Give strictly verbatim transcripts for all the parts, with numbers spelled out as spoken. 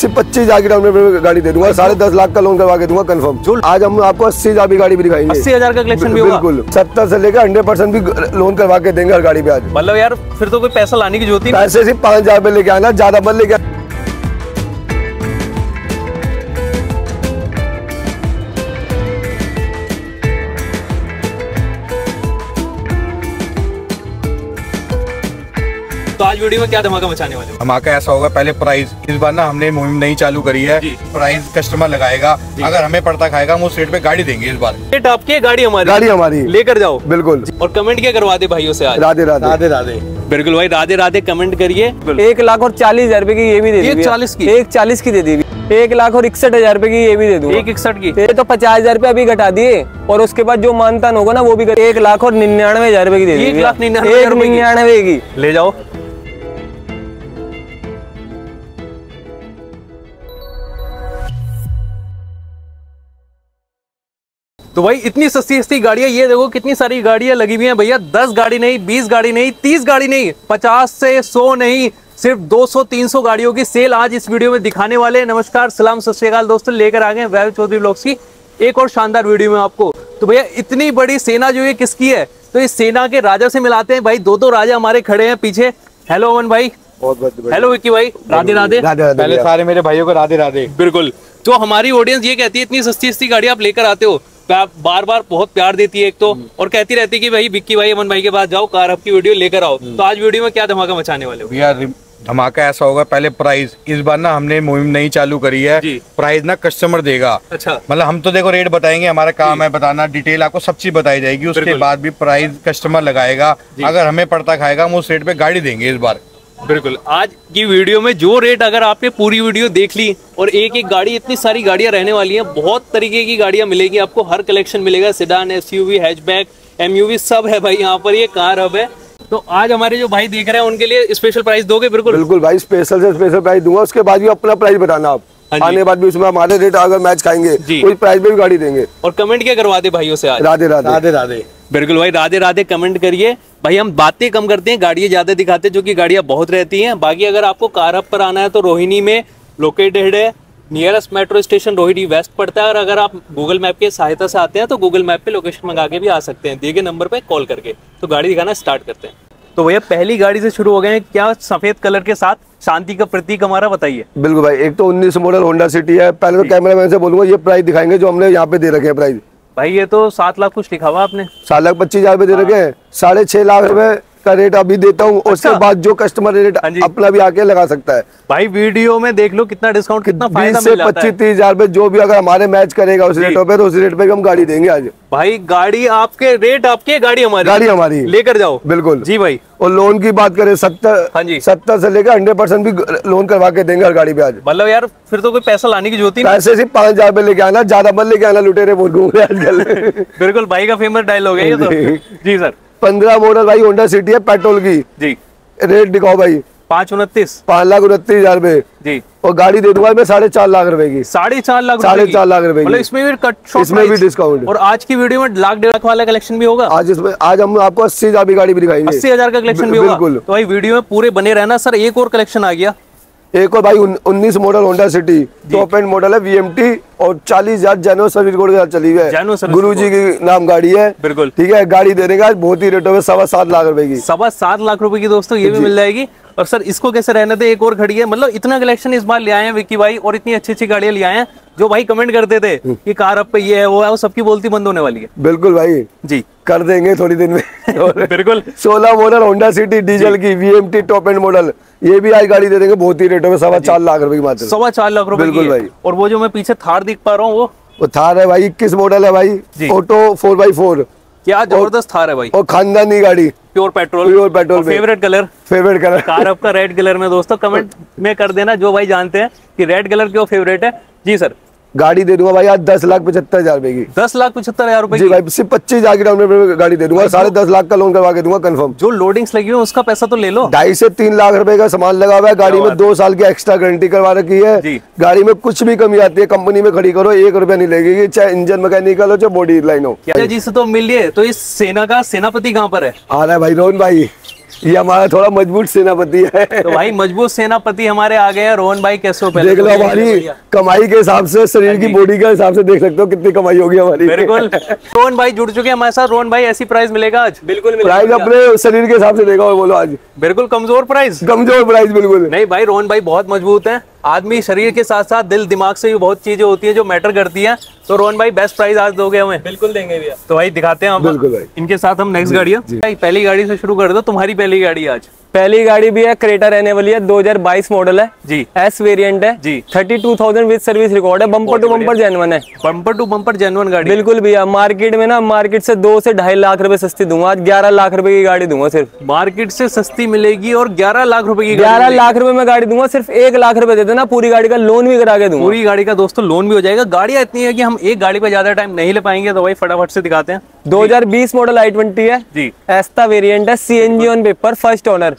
सिर्फ पच्चीस हजार की डाउन पेमेंट गाड़ी दे दूंगा, साढ़े दस लाख का लोन करवा के दूंगा कंफर्म। आज हम आपको अस्सी हजार की गाड़ी भी दिखाएंगे, अस्सी हजार का कलेक्शन भी होगा। बिल्कुल सत्तर से लेकर हंड्रेड परसेंट भी लोन करवा के देंगे हर गाड़ी पे आज। मतलब यार फिर तो कोई पैसा लाने की जरूरत नहीं, पैसे सिर्फ पाँच हजार रुपए लेके आना, ज्यादा मत लेके। तो आज वीडियो में क्या धमाका मचाने वाले हो? धमाका ऐसा होगा, पहले प्राइस इस बार ना हमने मुहिम नई चालू करी है, प्राइस कस्टमर लगाएगा, अगर हमें पड़ता खाएगा हम उस रेट पे गाड़ी देंगे इस बार। रेट आपकी गाड़ी हमारी, गाड़ी हमारी लेकर जाओ। बिल्कुल। और कमेंट क्या करवा दे भाइयों से आज? राधे राधे राधे राधे। बिल्कुल भाई, राधे राधे कमेंट करिए। एक लाख और चालीस हजार रुपए की ये भी दे दी, एक चालीस की, एक चालीस की दे दी, एक लाख और इकसठ हजार रुपए की ये भी दे दूंगा, एक इकसठ की। ये तो पचास हजार रुपए अभी घटा दिए और उसके बाद जो मानतान होगा ना वो भी एक लाख और निन्यानवे हजार रुपए की दे दी, एक लाख निन्यानवे की ले जाओ। तो भाई इतनी सस्ती सस्ती गाड़ियां, ये देखो कितनी सारी गाड़ियां लगी हुई हैं भैया। दस गाड़ी नहीं, बीस गाड़ी नहीं, तीस गाड़ी नहीं, पचास से सौ नहीं, सिर्फ दो सौ तीन सौ गाड़ियों की सेल आज इस वीडियो में दिखाने वाले हैं। नमस्कार, सलाम, सत श्री अकाल दोस्तों, लेकर आ गए वैभव चौधरी व्लॉग्स की एक और शानदार वीडियो में आपको। तो भैया इतनी बड़ी सेना जो है किसकी है? तो इस सेना के राजा से मिलाते हैं भाई। दो दो राजा हमारे खड़े हैं पीछे। हेलो अमन भाई। बहुत बहुत हेलो विक्की भाई। राधे राधे। पहले सारे मेरे भाइयों को राधे राधे। बिल्कुल। तो हमारी ऑडियंस ये कहती है इतनी सस्ती सस्ती गाड़ी आप लेकर आते हो, बार बार बहुत प्यार देती है एक तो, और कहती रहती है कि भाई विक्की भाई अमन भाई के पास जाओ, कार आपकी वीडियो लेकर आओ। तो आज वीडियो में क्या धमाका मचाने वाले हो? यार धमाका ऐसा होगा, पहले प्राइस इस बार ना हमने मुहिम नई चालू करी है, प्राइस ना कस्टमर देगा। अच्छा। मतलब हम तो देखो रेट बताएंगे, हमारा काम है बताना, डिटेल आपको सब चीज बताई जाएगी, उसके बाद भी प्राइस कस्टमर लगाएगा, अगर हमें पड़ता खाएगा हम उस रेट पे गाड़ी देंगे इस बार। बिल्कुल। आज की वीडियो में जो रेट, अगर आपने पूरी वीडियो देख ली, और एक एक गाड़ी, इतनी सारी गाड़ियां रहने वाली हैं, बहुत तरीके की गाड़ियां मिलेगी आपको, हर कलेक्शन मिलेगा, सेडान, एसयूवी, हैचबैक, एमयूवी सब है भाई यहाँ पर। ये कार हब है। तो आज हमारे जो भाई देख रहे हैं उनके लिए स्पेशल प्राइस दोगे? बिल्कुल बिल्कुल भाई, स्पेशल से स्पेशल प्राइस दूंगा, उसके बाद भी अपना प्राइस बताना आप। आने बाद भी उसमें हमारे रेट अगर मैच खाएंगे कोई प्राइस में भी गाड़ी देंगे। और कमेंट क्या करवा दे भाइयों से आज? राधे राधे राधे राधे। बिल्कुल भाई, राधे राधे कमेंट करिए भाई। हम बातें कम करते हैं, गाड़ियां ज्यादा दिखाते हैं, जो कि गाड़ियां बहुत रहती हैं। बाकी अगर आपको कार हब पर आना है तो रोहिणी में लोकेटेड है, nearest metro station Rohini west पड़ता है। और अगर आप गूगल मैप की सहायता से आते हैं तो गूगल मैप पे लोकेशन मंगा के भी आ सकते हैं, दिए गए नंबर पे कॉल करके। तो गाड़ी दिखाना स्टार्ट करते हैं। तो भैया पहली गाड़ी से शुरू हो गए हैं, क्या सफेद कलर के साथ शांति का प्रतीक हमारा, बताइए। बिल्कुल भाई, एक तो उन्नीस मॉडल होंडा सिटी है। पहले तो कैमरामैन से बोलूंगा ये प्राइस दिखाएंगे जो हमने यहाँ पे दे रखे हैं प्राइस। भाई ये तो सात लाख कुछ लिखा हुआ आपने। सात लाख पच्चीस हजार रुपए दे रखे हैं, साढ़े छह लाख रुपए का रेट अभी देता हूँ। उसके बाद जो कस्टमर रेट अपना भी आके लगा सकता है। भाई वीडियो में देख लो कितना डिस्काउंट, कितना फायदा मिल जाता है। पच्चीस तीस हजार रुपए जो भी अगर हमारे मैच करेगा उस रेटों पे, तो उस रेट पे हम गाड़ी देंगे आज। भाई गाड़ी आपके, रेट आपके, गाड़ी हमारी, गाड़ी हमारी, लेकर जाओ। बिल्कुल जी भाई। और लोन की बात करें, सत्तर हाँ जी सत्तर से लेकर हंड्रेड परसेंट भी लोन करवा के देंगे हर गाड़ी पे आज। मतलब यार फिर तो कोई पैसा लाने की जरूरत ही नहीं, पैसे सिर्फ पाँच हजार रुपए लेके आना, ज्यादा मत लेके आना, लुटेरे बोल घूम रहे आजकल। बिल्कुल भाई का फेमस डायलॉग है ये तो। जी सर। पंद्रह मॉडल भाई होंडा सिटी है पेट्रोल की जी। रेट दिखाओ भाई। पाँच उनतीस पाँच लाख उनतीस हजार रुपए जी। और गाड़ी दे दूंगा मैं साढ़े चार लाख रुपए की। साढ़े चार लाख साढ़े चार लाख रुपए मतलब इसमें भी कट, इसमें भी डिस्काउंट। और आज की वीडियो में लाख डेढ़ लाख वाला कलेक्शन भी होगा। आज इसमें आज हम आपको अस्सी हजार की गाड़ी भी दिखाएंगे, अस्सी हजार का कलेक्शन भी होगा। बिल्कुल। तो भाई वीडियो में पूरे बने रहना। सर एक और कलेक्शन आ गया, एक और भाई उन्नीस model Honda City, top end model है, वीएमटी, और चालीस हजार जेन्युइन सर्विस कोड के साथ चली है, गुरु जी की नाम गाड़ी है। बिल्कुल ठीक है, गाड़ी देने का बहुत ही रेटों में सवा सात लाख रुपए की, सवा सात लाख रुपए की दोस्तों ये भी मिल जाएगी। और सर इसको कैसे रहने दे, एक और खड़ी है। मतलब इतना कलेक्शन इस बार ले आए हैं विक्की भाई, और इतनी अच्छी अच्छी गाड़ियां ले आए हैं। जो भाई कमेंट करते थे कि कार अब पे ये है वो है, वो सबकी बोलती बंद होने वाली है। बिल्कुल भाई जी, कर देंगे थोड़ी दिन में। बिल्कुल। सोलह मॉडल होंडा सिटी डीजल की वीएमटी टॉप एंड मॉडल, ये भी आज गाड़ी दे देंगे बहुत ही रेटों में, सवा चार लाख रुपए की मात्र। सवा चार लाख रुपए। बिल्कुल भाई। और वो जो मैं पीछे थार दिख पा रहा हूँ वो वो थार है भाई, इक्कीस मॉडल है भाई, ऑटो फोर बाई फोर, क्या जबरदस्त थार है भाई। और खानदानी गाड़ी, pure petrol, pure petrol. Favourite colour, favourite colour car आपका रेड कलर में। दोस्तों कमेंट में कर देना जो भाई जानते हैं कि रेड कलर क्यों फेवरेट है। जी सर। गाड़ी दे दूंगा भाई आज दस लाख पचहत्तर हजार रुपए की। दस लाख पचहत्तर हजार रुपए जी भाई, सिर्फ पच्चीस हजार की डाउन पेमेंट गाड़ी दे दूंगा, साढ़े दस लाख का लोन करवा के दूंगा कंफर्म। जो लोडिंग्स लगी हुई है उसका पैसा तो ले लो। ढाई से तीन लाख रुपए का सामान लगा हुआ है गाड़ी में, दो साल की एक्स्ट्रा गारंटी करवा रखी है। गाड़ी में कुछ भी कमी आती है कंपनी में खड़ी करो, एक रुपया नहीं लगेगी, चाहे इंजन मैकेनिकल हो चाहे बॉडी लाइन हो। जी से तो मिलिए। तो इस सेना का सेनापति कहाँ पर है? आ रहा है भाई रोहन भाई, ये हमारा थोड़ा मजबूत सेनापति है। तो भाई मजबूत सेनापति हमारे आ गए हैं। रोहन भाई कैसे हो? पहले देख लो हमारी कमाई के हिसाब से, शरीर की बॉडी के हिसाब से देख सकते हो कितनी कमाई होगी हमारी। बिल्कुल। रोहन भाई जुड़ चुके हैं हमारे साथ। रोहन भाई ऐसी प्राइस मिलेगा आज? बिल्कुल प्राइस अपने शरीर के हिसाब से देखा और बोलो आज बिल्कुल कमजोर प्राइस, कमजोर प्राइस बिल्कुल नहीं भाई। रोहन भाई बहुत मजबूत है। आदमी शरीर के साथ साथ दिल दिमाग से भी बहुत चीजें होती है जो मैटर करती है। तो रोहन भाई बेस्ट प्राइस आज दोगे हमें? बिल्कुल देंगे भैया। तो भाई दिखाते हैं हम बिल्कुल भाई। इनके साथ हम नेक्स्ट गाड़ी भाई पहली गाड़ी से शुरू कर दो। तुम्हारी पहली गाड़ी आज? पहली गाड़ी भी है, क्रेटा रहने वाली है, दो हज़ार बाईस मॉडल है जी, एस वेरिएंट है जी, बत्तीस हज़ार विद सर्विस रिकॉर्ड है, बम्पर टू बम्पर जेन्युइन है, बम्पर टू बम्पर जेन्युइन गाड़ी। बिल्कुल भैया। मार्केट में ना मार्केट से दो से ढाई लाख रुपए सस्ती दूंगा, आज ग्यारह लाख रुपए की गाड़ी दूंगा सिर्फ। मार्केट से सस्ती मिलेगी और ग्यारह लाख रुपए की ग्यारह लाख रुपए में गाड़ी दूंगा, सिर्फ एक लाख रुपए दे देना, पूरी गाड़ी का लोन भी करा के दूंगा। पूरी गाड़ी का दोस्तों लोन भी हो जाएगा। गाड़ियां इतनी है कि हम एक गाड़ी पे ज्यादा टाइम नहीं ले पाएंगे, तो भाई फटाफट से दिखाते हैं। दो हज़ार बीस मॉडल आई ट्वेंटी है जी, एस्ता वेरिएंट है, CNG on paper, first owner,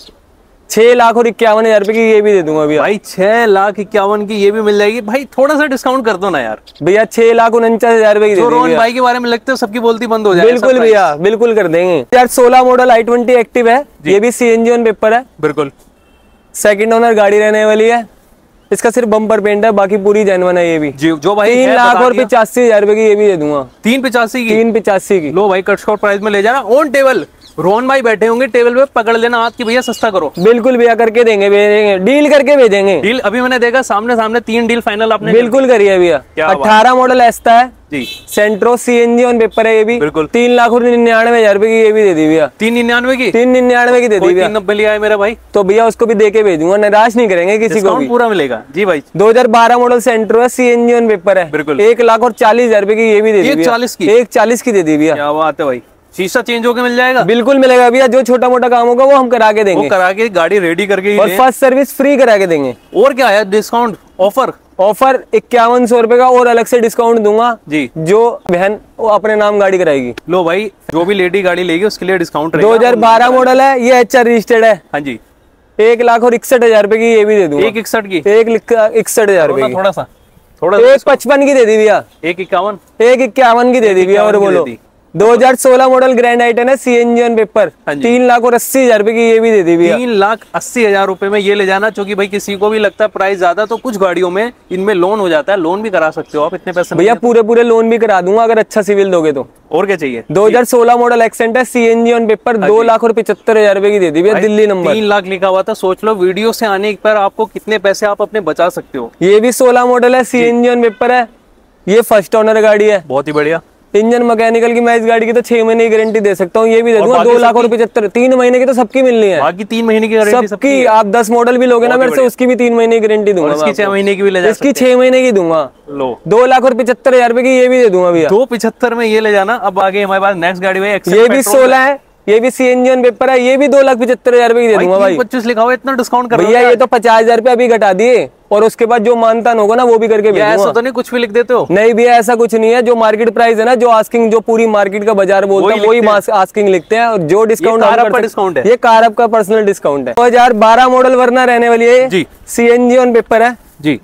छह लाख और इक्यावन हजार रुपए की ये भी दे दूंगा भैया। भाई छह लाख इक्यावन की ये भी मिल जाएगी। भाई थोड़ा सा डिस्काउंट कर दो ना यार भैया, छह लाख उनचास हजार रुपए की दे जो देंगे रोहन भैया। भाई के बारे में लगते हो सबकी बोलती बंद हो जाएगी। बिल्कुल भैया, बिल्कुल कर देंगे। दो हज़ार सोलह मॉडल आई ट्वेंटी एक्टिव है, ये भी सीएनजी ऑन पेपर है, बिल्कुल सेकंड ओनर गाड़ी रहने वाली है। इसका सिर्फ बम्पर पेंट है, बाकी पूरी जेन्युइन है ये भी। जी, जो भाई तीन है लाख बता और दिया। पिचासी हजार रुपए की ये भी दे दूंगा। तीन पचासी की तीन पिचासी की लो भाई, कट शॉट प्राइस में ले जाना ऑन टेबल। रोहन भाई बैठे होंगे टेबल पे, पकड़ लेना हाथ की भैया सस्ता करो। बिल्कुल भैया, करके देंगे, भेजेंगे, डील करके भेजेंगे। डील अभी मैंने देखा सामने सामने तीन डील फाइनल आपने बिल्कुल करिए भैया। क्या बात। अठारह मॉडल एस्ता है जी, सेंट्रो सीएनजी ऑन पेपर है ये भी, बिल्कुल। तीन लाख और निन्यानवे हजार रुपए की ये भी दे दी भैया। तीन निन्यानवे की तीन निन्यानवे की दे दी कोई भैया। तीन नब्बे लिया है मेरा भाई, तो भैया उसको भी देके भेजूंगा, निराश नहीं करेंगे किसी को डिस्काउंट भी। पूरा मिलेगा जी भाई। दो हज़ार बारह मॉडल सेंट्रो है, सीएनजी ऑन पेपर है, बिल्कुल। एक लाख और चालीस हजार रुपए की ये भी दे दी एक भैया। चालीस की? एक चालीस की दे दी भैया। क्या बात है भाई, शीशा चेंज होके मिल जाएगा? बिल्कुल मिलेगा भैया, जो छोटा मोटा काम होगा वो हम करा के वो देंगे, करा के गाड़ी रेडी करके ही और दें। फर्स्ट सर्विस फ्री करा के देंगे। और क्या है डिस्काउंट ऑफर? ऑफर इक्यावन सौ रुपए का और अलग से डिस्काउंट दूंगा जी, जो बहन वो अपने नाम गाड़ी कराएगी। लो भाई, जो भी लेडी गाड़ी लेगी उसके लिए डिस्काउंट दो हज़ार बारह मॉडल है, ये एच आर रजिस्टर्ड है, हाँ जी, एक लाख और इकसठ हजार रुपए की ये भी दे दूंगा। एक इकसठ की? एक इकसठ हजार रुपए की। थोड़ा सा थोड़ा एक पचपन की दे दी भैया। एक इक्यावन एक इक्यावन की दे दी भैया। और बोलो दो हज़ार सोलह मॉडल ग्रैंड आइटन है, सीएनजी ऑन पेपर, हाँ जी। तीन लाख और अस्सी हजार रुपए की ये भी दे दी भैया। तीन लाख अस्सी हजार रुपए में ये ले जाना। क्योंकि भाई किसी को भी लगता है प्राइस ज्यादा, तो कुछ गाड़ियों में इनमें लोन हो जाता है, लोन भी करा सकते हो आप इतने पैसे भैया पूरे पूरे लोन भी करा दूंगा अगर अच्छा सिविल दोगे तो। और क्या चाहिए? दो हज़ार सोलह मॉडल एक्सेंट है, सीएनजी ऑन पेपर, दो लाख और पिछहत्तर हजार रुपए की दे दी भैया, दिल्ली नंबर। तीन लाख लिखा हुआ था। सोच लो वीडियो से आने पर आपको कितने पैसे आप अपने बचा सकते हो। ये भी सोलह मॉडल है, सीएनजी ऑन पेपर है, ये फर्स्ट ओनर गाड़ी है, बहुत ही बढ़िया। इंजन मैकेनिकल की मैं इस गाड़ी की तो छह महीने की गारंटी दे सकता हूँ, ये भी दे दूंगा। दो लाख और पिछहत्तर, तीन महीने की तो सबकी मिलनी है, बाकी तीन महीने की गारंटी सबकी। आप दस मॉडल भी लोगे ना मेरे से, उसकी भी तीन महीने की गारंटी दूंगा। इसकी छह महीने की भी ले जा इसकी छह महीने की दूंगा। लो दो लाख और पिछहत्तर हजार रुपए की ये भी दे दूंगा भैया। दो पिछहत्तर में ये ले जाना। अब आगे हमारे पास नेक्स्ट गाड़ी भाई, ये भी सोलह है, ये भी सीएनजी ऑन पेपर है, ये भी दो लाख पिछहत्तर हजार रुपए की दे दूंगा भाई। पच्चीस लिखा हुआ, इतना डिस्काउंट कर भैया ये तो पचास हजार रुपए अभी घटा दिए, और उसके बाद जो मानतान होगा ना वो भी करके भेजूंगा। ऐसा तो नहीं कुछ भी लिख देते हो? नहीं भैया, ऐसा कुछ नहीं है। जो मार्केट प्राइस है ना, जो आस्किंग, जो पूरी मार्केट का बाजार बोलता है, वही आस्किंग लिखते हैं। और जो डिस्काउंट का डिस्काउंट है, ये कार का पर्सनल डिस्काउंट है। दो हज़ार बारह मॉडल वरना रहने वाली है जी, सीएनजी ऑन पेपर है जी,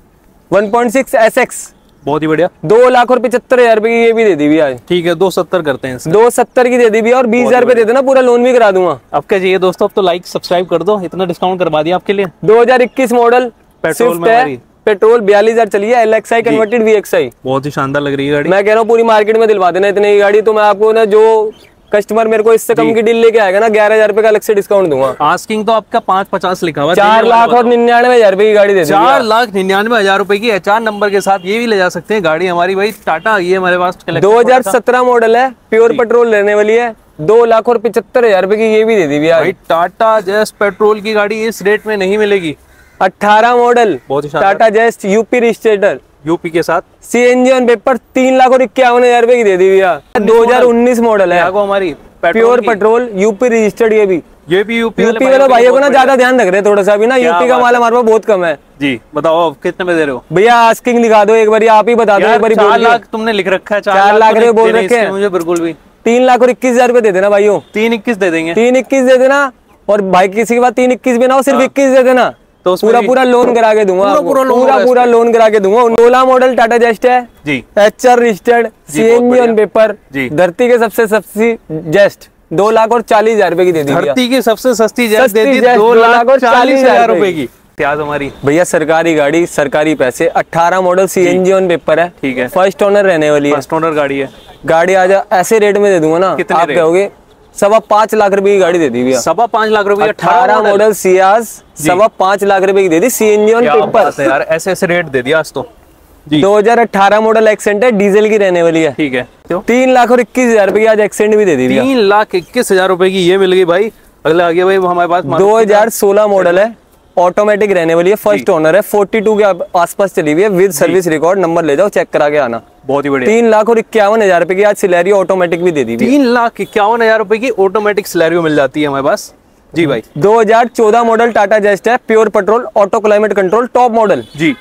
वन पॉइंट सिक्स एसएक्स, बहुत ही बढ़िया। दो लाख और पिछहत्तर हजार रुपए की ये भी दे दी भैया। ठीक है, दो सत्तर करते हैं। दो सत्तर की दे दी भैया, और बीस हजार रुपए दे देना, पूरा लोन भी करा दूंगा। अब क्या चाहिए दोस्तों? अब तो लाइक सब्सक्राइब कर दो, इतना डिस्काउंट करवा दिया आपके लिए। दो हज़ार इक्कीस मॉडल पेट्रोल स्विफ्ट में है, हमारी। पेट्रोल बयालीस हजार चली है, एलएक्सआई कन्वर्टेड वीएक्सआई, बहुत ही शानदार लग रही है गाड़ी। मैं कह रहा हूँ पूरी मार्केट में दिलवा देना इतनी गाड़ी। तो मैं आपको ना, जो कस्टमर मेरे को इससे कम की डील लेके आएगा ना, ग्यारह हजार रुपए का अलग से डिस्काउंट दूंगा। आस्किंग तो आपका पाँच पचास लिखा हुआ, चार लाख और निन्यानवे हजार रुपए की गाड़ी दे चार लाख निन्यानवे हजार रुपए की एचआर नंबर के साथ ये भी ले जा सकते हैं गाड़ी हमारी भाई। टाटा ये हमारे पास दो हजार सत्रह मॉडल है, प्योर पेट्रोल रहने वाली है, दो लाख और पिछहत्तर हजार रुपए की ये भी दे दी भैया। भाई टाटा जैस पेट्रोल की गाड़ी इस रेट में नहीं मिलेगी। अठारह मॉडल बहुत ही शानदार, टाटा जैस यूपी रजिस्ट्रेटर, यूपी के साथ, सीएनजी ऑन पेपर, तीन लाख और इक्यावन हजार रुपए की दे दी भैया। दो हजार उन्नीस मॉडल है, हमारी प्योर पेट्रोल यूपी रजिस्टर्ड, ये भी ये भी यूपी यूपी वाले भाइयों को ना ज्यादा ध्यान रख रहे हैं थोड़ा सा भी ना, यूपी का माल हमारे पास बहुत कम है जी। बताओ कितने में दे रहे हो भैया? आस्किंग दिखा दो एक बार, आप ही बता दो एक बार। चार लाख तुमने लिख रखा है, चार लाख रुपए बोल रखे हैं मुझे बिल्कुल भी। तीन लाख और इक्कीस हजार रुपए दे देना भाइयों, तीन इक्कीस दे देंगे, तीन इक्कीस दे देना। और भाई किसी के बाद तीन इक्कीस भी ना हो, सिर्फ इक्कीस दे देना, तो पूरा पूरा लोन करा के दूंगा, पूरा पूरा लोन करा के दूंगा। सोलह मॉडल टाटा जेस्ट है जी, H R registered, CNG on paper, धरती के सबसे सबसे जेस्ट दो लाख और चालीस हजार रुपए की दे दी भैया। धरती की सबसे सस्ती जैज सस्ती दे दी जैज दो दो लाख लाख और चालीस हजार हजार रुपए की। प्याज हमारी भैया सरकारी गाड़ी, सरकारी पैसे, अठारह मॉडल सीएनजी ऑन पेपर है, ठीक है, फर्स्ट ओनर रहने वाली है, फर्स्ट ओनर गाड़ी है। गाड़ी आज ऐसे रेट में दे दूंगा ना, कितने आप रेट? कहोगे सवा पाँच लाख रुपए की गाड़ी दे दी भैया। सवा पाँच लाख रुपए अठारह मॉडल सियाज सवा पाँच लाख रुपए की दे दी सीएनजी ऑन पेपर यार, ऐसे ऐसे रेट दे दिया आज तो जी। दो हजार अठारह मॉडल एक्सेंट है, डीजल की रहने वाली है, ठीक है। तो तीन लाख और इक्कीस हजार रुपए की आज एक्सेंट भी दे दी भैया। तीन लाख इक्कीस हजार रुपए की ये मिल गई भाई। अगला आ गया भाई हमारे पास दो हजार सोलह मॉडल है, ऑटोमेटिक रहने वाली है, फर्स्ट ओनर है, बयालीस के आसपास चली हुई है, विद सर्विस रिकॉर्ड, नंबर ले जाओ चेक करा के आना। बहुत ही बढ़िया। तीन लाख और इक्यावन हजार रुपए की आज सिलेरियो ऑटोमेटिक भी दे दी भैया। तीन लाख इक्यावन हजार रुपए की ऑटोमेटिक सिलेरियो मिल जाती है हमारे पास जी भाई। दो हजार चौदह मॉडल टाटा जेस्ट है, pure petrol, auto climate control, top model जी,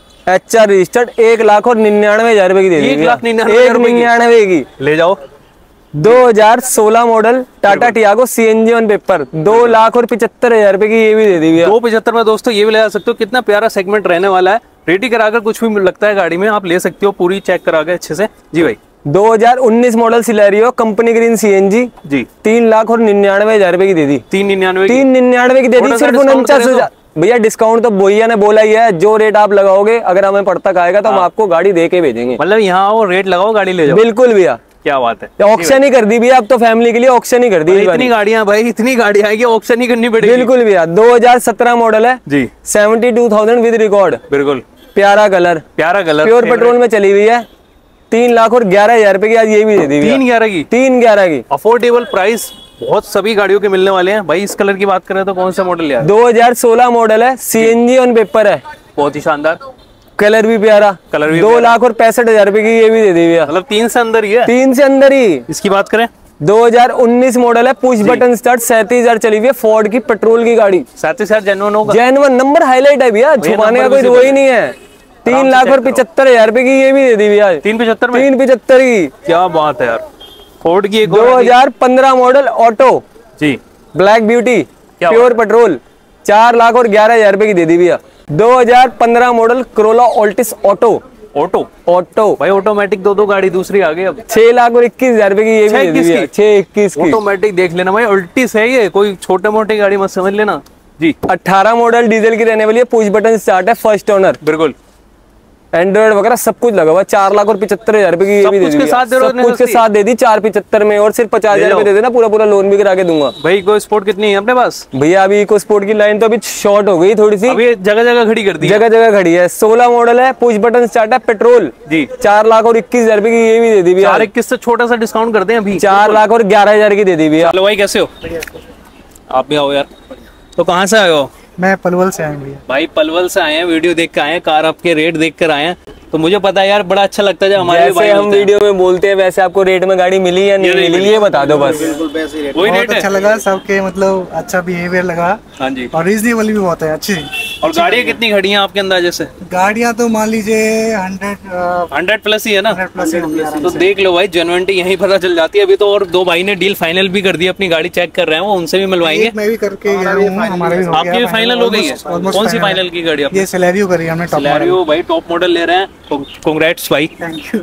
एच आर रजिस्टर्ड, एक लाख और निन्यानवे हजार रुपए की दे दी एक भैया। लाख निन्यानवे एक हजार रुपए की। निन्यानवे की ले जाओ। दो हजार सोलह model Tata Tiago CNG on paper, दो लाख और पिछहत्तर हजार रुपए की ये भी दे दी भैया। दो पचहत्तर में दोस्तों ये भी ले जा सकते हो। कितना प्यारा सेगमेंट रहने वाला है। रेडी कराकर कुछ भी लगता है गाड़ी में आप ले सकते हो, पूरी चेक करा के अच्छे से जी भाई। दो हजार उन्नीस model Celerio company green CNG जी, तीन लाख और निन्यानवे हजार रुपए की दे दी। तीन निन्यानवे तीन निन्यानवे की दे दी, सिर्फ उनचास हजार भैया। डिस्काउंट तो भैया ने बोला ही है, जो रेट आप लगाओगे अगर हमें पड़ तक आएगा तो हम आपको गाड़ी दे के भेजेंगे। मतलब यहाँ आओ, रेट लगाओ, गाड़ी ले जाओ। बिल्कुल भैया, क्या बात है। ऑक्शन ही कर दी भैया, अब तो फैमिली के लिए ऑक्शन ही कर दी। इतनी गाड़ियां भाई, इतनी गाड़ियां आएगी, ऑक्शन ही करनी पड़ेगी। बिल्कुल भैया। दो हजार सत्रह मॉडल है जी, seventy two thousand with record, बिल्कुल प्यारा कलर, प्यारा कलर, प्योर पेट्रोल में चली हुई है, तीन लाख और ग्यारह हजार रुपए की आज ये भी दे दी भैया। तीन ग्यारह की, तीन ग्यारह की अफोर्डेबल प्राइस बहुत सभी गाड़ियों के मिलने वाले हैं भाई। इस कलर की बात करें तो कौन सा मॉडल यार? दो हजार सोलह मॉडल है, सीएनजी ऑन पेपर है, बहुत ही शानदार, कलर भी प्यारा, कलर भी दो लाख और पैंसठ हजार रुपए की ये भी दे दी भैया। मतलब तीन से अंदर ही है, तीन से अंदर ही। इसकी बात करें दो हजार उन्नीस मॉडल है, पुश बटन स्टार्ट, सैंतीस हजार चली हुई है, फोर्ड की पेट्रोल की गाड़ी, सैंतीस हजार जेन्युइन होगा, जेन्युइन नंबर हाईलाइट है भैया, छुपाने का कोई वो ही नहीं है। तीन लाख और पिछहत्तर हजार रुपए की ये भी दे दी भैया। तीन पचहत्तर में, तीन पिछहत्तर की, क्या बात है यार। फोर्ड की एक दो हजार पंद्रह मॉडल ऑटो जी, ब्लैक ब्यूटी, प्योर पेट्रोल, चार लाख और ग्यारह हजार रुपए की दे दी भैया। दो हजार पंद्रह model Corolla Altis auto, auto auto भाई, ऑटोमेटिक दो दो गाड़ी दूसरी आ गई अब। छह लाख और इक्कीस हजार रुपए की ये भी दे दी भैया। छह इक्कीस की ऑटोमेटिक देख लेना भाई, अल्टिस है ये, कोई छोटे मोटे गाड़ी मत समझ लेना जी। अठारह मॉडल डीजल की रहने वाली है, पुश बटन स्टार्ट है, फर्स्ट ओनर, बिल्कुल एंड्रॉइड वगैरह सब कुछ लगा हुआ, चार लाख और पिछहत्तर हजार रुपए की ये भी दे दी, सब कुछ के साथ दे दी, चार पिछहत्तर में, और सिर्फ पचास हजार रुपए दे देना, पूरा पूरा लोन भी करा के दूंगा भाई। इको स्पोर्ट कितनी है अपने पास भैया? अभी इको स्पोर्ट की लाइन तो अभी शॉर्ट हो गई थोड़ी सी, अभी जगह जगह खड़ी कर दी, जगह जगह खड़ी है। सोलह मॉडल है, पुश बटन स्टार्ट है, पेट्रोल जी, चार लाख और इक्कीस हजार रुपए की ये भी दे दी भैया। चार इक्कीस से छोटा सा डिस्काउंट कर दें अभी, चार लाख और ग्यारह हजार की दे दी भैया। हेलो भाई, कैसे हो आप? भी आओ यार। तो कहाँ से आए हो? मैं पलवल से आया भैया। भाई पलवल से आए हैं, वीडियो देख के आए हैं, कार आपके रेट देख कर आए हैं, तो मुझे पता है यार, बड़ा अच्छा लगता है जब हमारे जैसे हम वीडियो में बोलते हैं वैसे आपको रेट में गाड़ी मिली या नहीं मिली ये बता दो बस। वही बहुत रेट है। अच्छा लगा, सबके मतलब अच्छा बिहेवियर लगा, हाँ जी, और रीजनेबल भी बहुत है, अच्छी। और गाड़ियाँ कितनी खड़ी हैं आपके अंदाजे से? गाड़ियाँ तो मान लीजिए हंड्रेड हंड्रेड प्लस ही है ना, हंड्रेड प्लस ही होंगी आराम तो से। देख लो भाई, जेन्युइनिटी यहीं पता चल जाती है। अभी तो और दो भाई ने डील फाइनल भी कर दी, अपनी गाड़ी चेक कर रहे हैं वो, उनसे भी मिलवाएंगे। एक मैं भी करके गया हूँ, हमारा भी हो गया। आपकी भी फाइनल हो गई है? Almost कौन सी final फाइनल की गाड़ी आपने? ये सिलेरियो करी हमने, टॉप मॉडल। सिलेरियो भाई, टॉप मॉडल ले रहे हैं, कांग्रेट्स भाई। Thank you.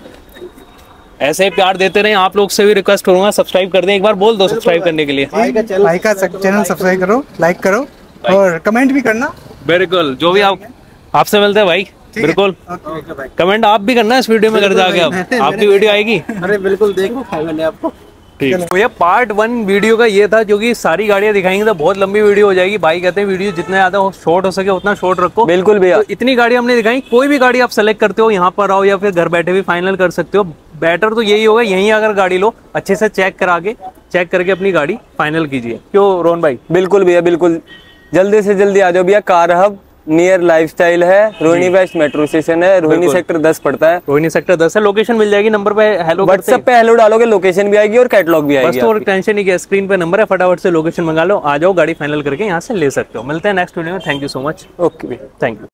ऐसे ही प्यार देते रहे। आप लोग से भी रिक्वेस्ट करूंगा, सब्सक्राइब कर दें, एक बार बोल दो सब्सक्राइब करने के लिए। भाई का चैनल सब्सक्राइब करो, लाइक करो और कमेंट भी करना। बिल्कुल, जो भी आप आपसे मिलते हैं भाई, बिल्कुल कमेंट आप भी करना इस वीडियो में, कर जाके अब आपकी वीडियो आएगी। अरे बिल्कुल, देखो मैंने आपको। ठीक, तो ये पार्ट वन वीडियो का ये था, क्योंकि सारी गाड़ियां दिखाएंगे तो बहुत लंबी वीडियो हो जाएगी। भाई कहते हैं वीडियो जितना ज्यादा शॉर्ट हो सके उतना शॉर्ट रखो। बिल्कुल भैया, तो इतनी गाड़ी हमने दिखाई, कोई भी गाड़ी आप सेलेक्ट करते हो, यहाँ पर आओ या फिर घर बैठे भी फाइनल कर सकते हो। बेटर तो यही होगा, यहीं अगर गाड़ी लो अच्छे से चेक करा के, चेक करके अपनी गाड़ी फाइनल कीजिए। क्यों रोहन भाई? बिल्कुल भैया, बिल्कुल जल्दी से जल्दी आ जाओ भैया। कार हब नियर लाइफस्टाइल है, रोहिणी वेस्ट मेट्रो स्टेशन है, रोहिणी सेक्टर दस पड़ता है। रोहिणी सेक्टर दस है, लोकेशन मिल जाएगी नंबर पे हेलो व्हाट्सएप पे हेलो डालोगे, लोकेशन भी आएगी और कैटलॉग भी आएगी। बस तो और टेंशन नहीं, स्क्रीन पे नंबर है, फटाफट से लोकेशन मंगा लो, आ जाओ, गाड़ी फाइनल करके यहाँ से ले सकते हो। मिलते हैं नेक्स्ट वीडियो में। Thank you so much. Okay, thank you.